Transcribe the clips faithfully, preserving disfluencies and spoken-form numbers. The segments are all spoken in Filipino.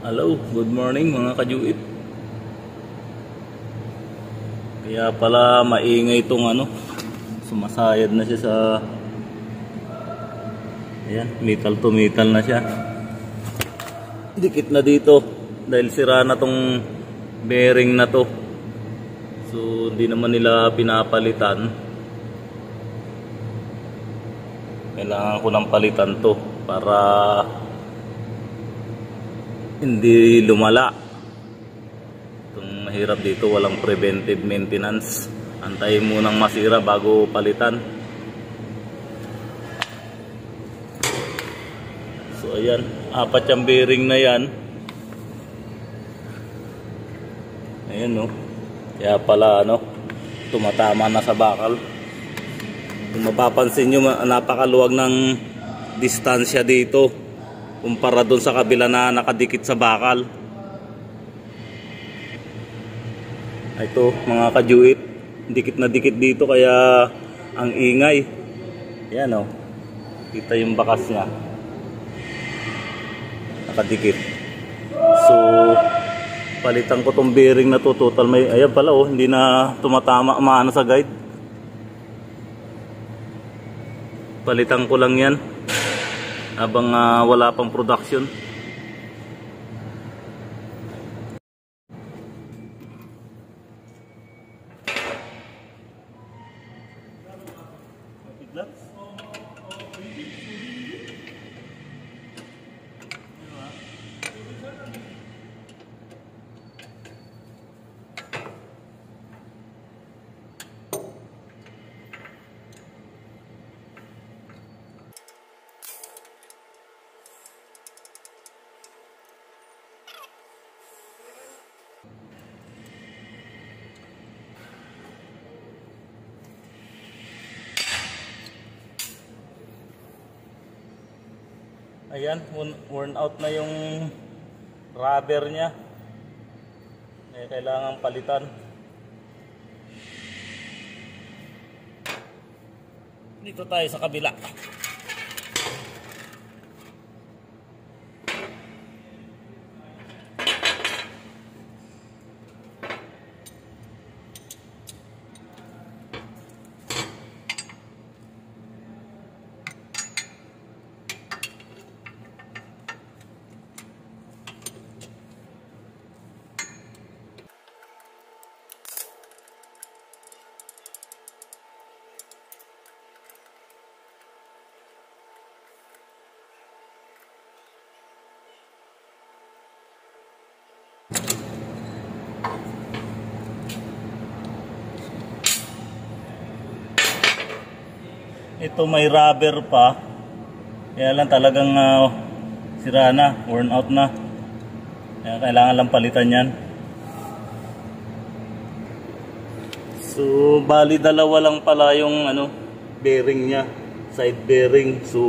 Hello, good morning mga kajuit. Kaya pala maingay itong ano, sumasayad na siya sa, ayan, metal to metal na siya. Dikit na dito dahil sira na tong bearing na to. So hindi naman nila pinapalitan. Kailangan ko ng palitan to para hindi lumala. Itong mahirap dito, walang preventive maintenance. Antayin munang masira bago palitan. So ayan, apat yung bearing na yan. Ayan no. Kaya pala ano, tumatama na sa bakal. Kung mapapansin nyo, napakaluwag ng distansya dito kumpara doon sa kabila na nakadikit sa bakal. Ito mga kajuit, dikit na dikit dito kaya ang ingay. Yan o, kita yung bakas nya, nakadikit. So palitan ko tong bearing na to. Total may, ayan pala oh, hindi na tumatama maano sa guide. Palitan ko lang yan habang uh, wala pang production. Ayan, worn out na yung rubber nya. Kaya kailangan palitan. Dito tayo sa kabila. Ito may rubber pa, kaya lang talagang uh, sira na, worn out na. Kaya kailangan lang palitan yan. So bali dalawa lang pala yung ano, bearing nya, side bearing. So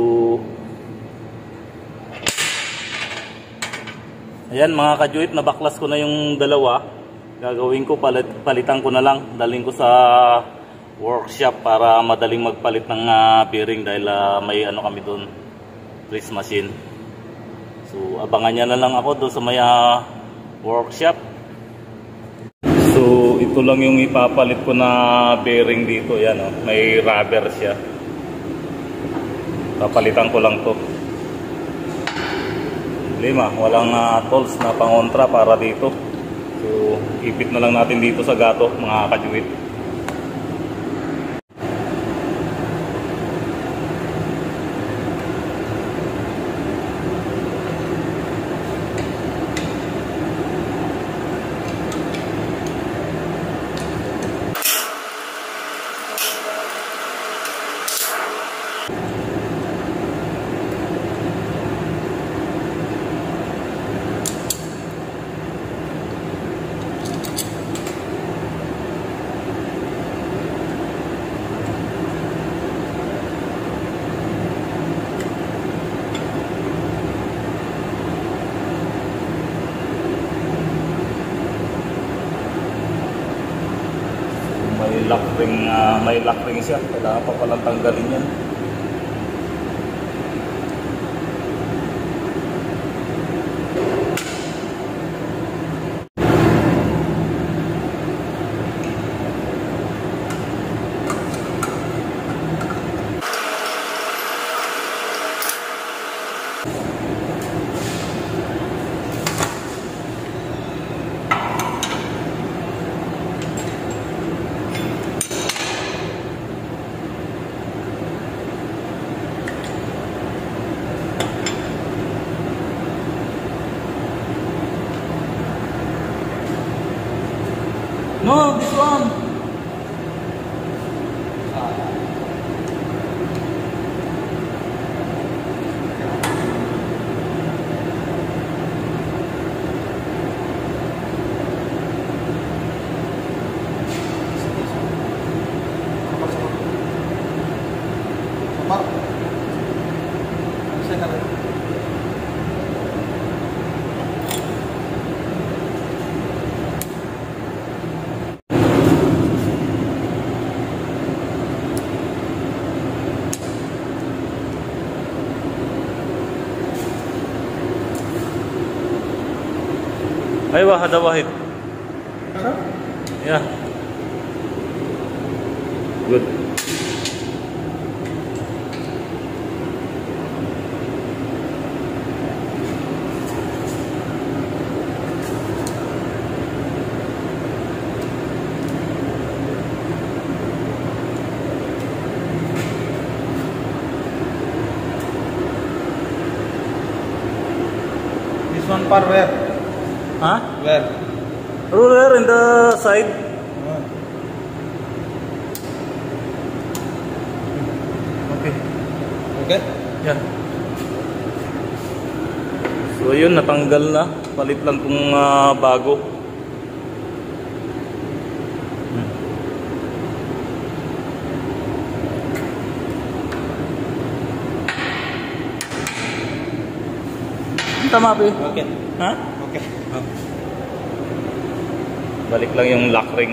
ayan mga kajuit, nabaklas ko na yung dalawa. Gagawin ko, palit, palitan ko na lang, daling ko sa workshop para madaling magpalit ng uh, bearing dahil uh, may ano kami doon, grease machine. So abangan niya na lang ako doon sa may uh, workshop. So ito lang yung ipapalit ko na bearing dito. Yan oh, may rubber siya. Papalitan ko lang to. Lima, walang uh, tools na pangontra para dito. So ipit na lang natin dito sa gato mga kajuit. lock ring, uh, may lock ring siya. Kailangan pa palang tanggalin yan. No, this one. أيوة هذا واحد. Yeah. Good. This one for where? Huh? Where? Ruler in the side. Oh. Okay. Okay. Yeah. So yun, natanggal na. Palit lang kung uh, bago. Hmm. Tama ba? Okay. Ha? Okay. Ah. Balik lang yung lock ring.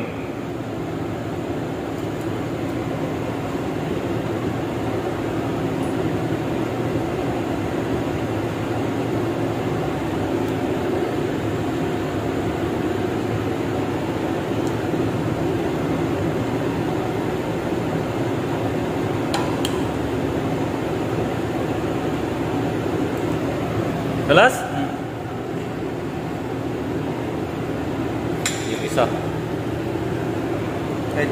Kelas? Yung isa. Right.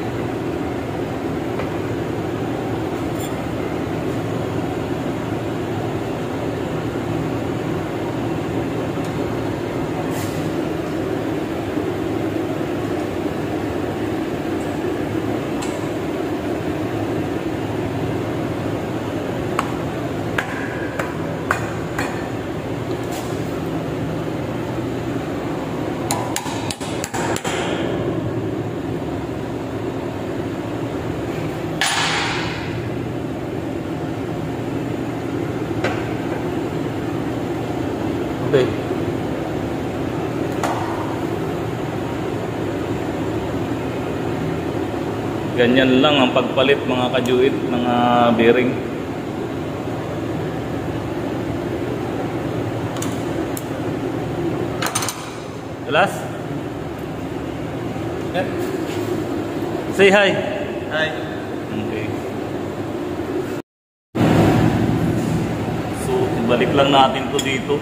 Okay. Ganyan lang ang pagpalit mga kajuit ng uh, bearing. Kelas? Okay. Say hi. Hi. Okay. So, balik lang natin to dito.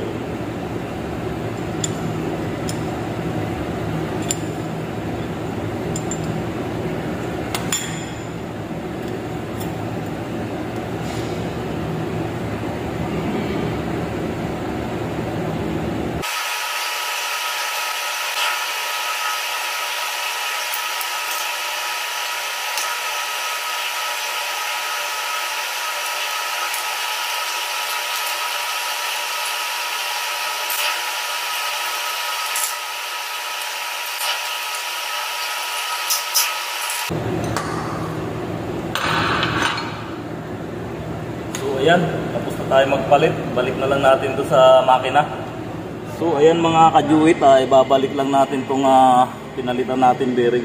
Ayan, tapos na tayo magpalit. Balik na lang natin to sa makina. So ayan mga kajuit, ah, ibabalik lang natin tong uh, pinalitan natin bearing.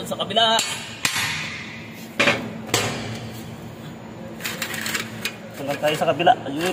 sa kabila. Ito tayo sa kabila. Ayun.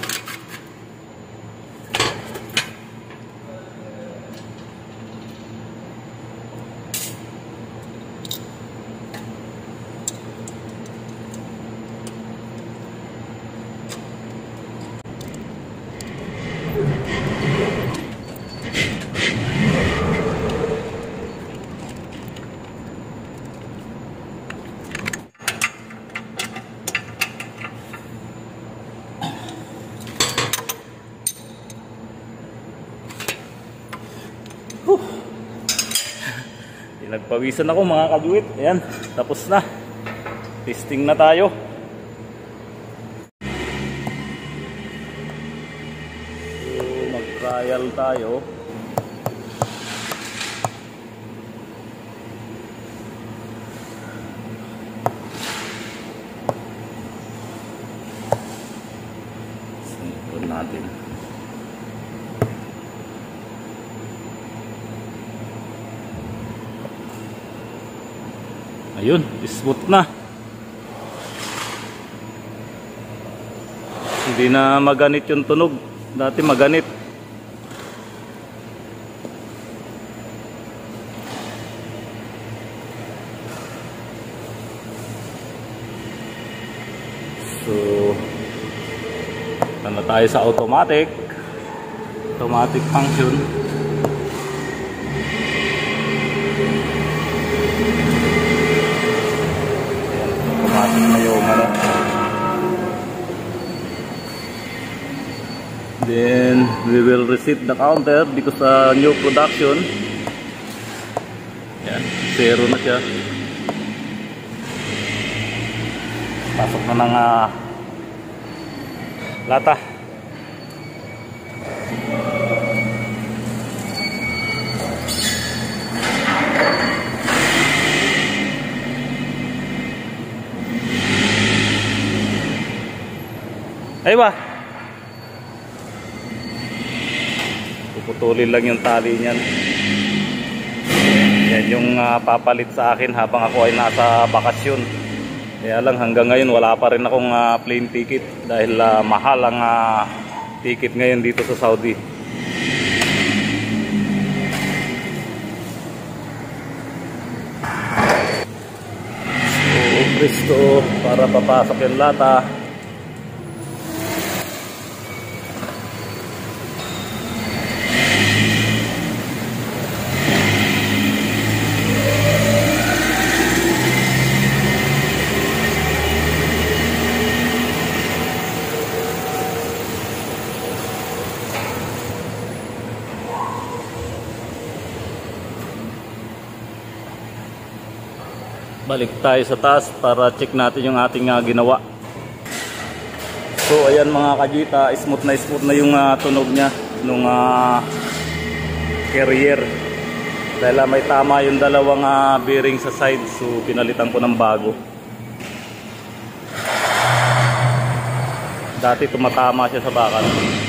Nagpawisan ako mga kajuit. Ayan, tapos na. Testing na tayo. So, mag-trial tayo. Sinipon natin. Ayun, smooth na. Hindi na maganit yung tunog. Dati maganit. So, ano tayo sa automatic. Automatic function. Na yung ano. Then we will reset the counter because sa uh, new production. Yan, zero na siya. Pasok na ng uh, lata. Ay ba? Puputulin lang yung tali niyan. Yan yung uh, papalit sa akin habang ako ay nasa bakasyon. Kaya lang hanggang ngayon wala pa rin akong uh, plane ticket dahil uh, mahal ang uh, ticket ngayon dito sa Saudi. So, presto para papasok yung lata. Balik tayo sa taas para check natin yung ating uh, ginawa. So ayan mga kajuita, smooth na smooth na yung uh, tunog nya nung uh, carrier. Dahil uh, may tama yung dalawang uh, bearing sa side, so pinalitan ko ng bago. Dati tumatama siya sa bakal.